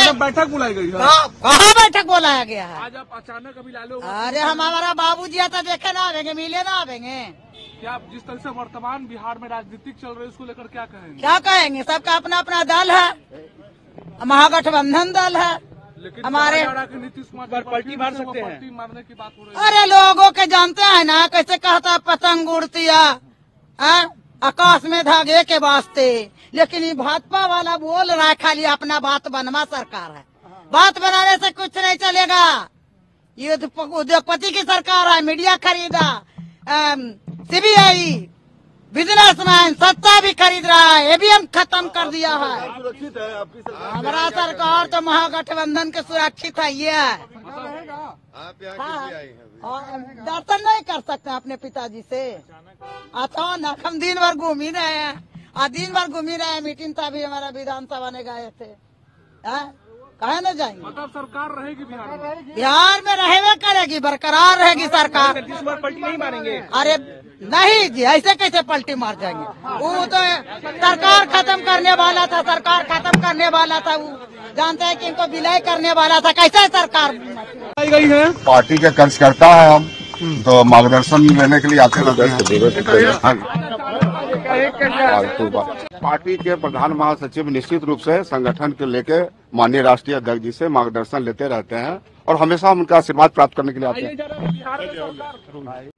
मतलब बैठक बुलाई गई है? कहाँ बैठक बुलाया गया है? आज आप अचानक अभी लालू, अरे हमारा बाबूजी आता देखे ना आवेंगे, मिले ना आवेंगे। क्या आप जिस तरह से वर्तमान बिहार में राजनीतिक चल रही है उसको लेकर क्या कहेंगे? क्या कहेंगे, सबका अपना अपना दल है, महागठबंधन दल है। लेकिन हमारे नीतीश कुमार पलटी मार सकते हैं, पलटी मारने की बात हो रही है। अरे लोगों के जानते हैं ना कैसे कहता पतंग उड़ती है आकाश में धागे के वास्ते, लेकिन ये भाजपा वाला बोल रहा है खाली अपना बात बनवा सरकार है, बात बनाने से कुछ नहीं चलेगा। ये उद्योगपति की सरकार है, मीडिया खरीदा, सीबीआई, बिजनेसमैन सत्ता भी खरीद रहा है, ईवीएम खत्म कर दिया है। सुरक्षित है आपकी सरकार? हमारा सरकार तो महागठबंधन के सुरक्षित है, ये है। आप यहाँ किस लिए आई हैं? दर्शन नहीं कर सकते अपने पिताजी से? अचानक हम दिन भर घूम ही रहे हैं, दिन भर घूम ही रहे हैं। मीटिंग था भी हमारा, विधानसभा ने गए थे, कहे न जाएंगे? मतलब सरकार रहेगी बिहार में? बिहार में रहेगा करेगी, बरकरार रहेगी सरकार। पलटी नहीं मारेंगे? अरे नहीं जी, ऐसे कैसे पलटी मार जाएंगे? वो तो सरकार खत्म करने वाला था, सरकार खत्म करने वाला था, वो जानते हैं कि इनको विलय करने वाला था। कैसे सरकार आई गई है? पार्टी के कार्यकर्ता है हम, तो मार्गदर्शन लेने के लिए आते रहते हैं। पार्टी के प्रधान महासचिव निश्चित रूप से संगठन के लेके माननीय राष्ट्रीय अध्यक्ष जी से मार्गदर्शन लेते रहते हैं और हमेशा हम उनका आशीर्वाद प्राप्त करने के लिए आते हैं।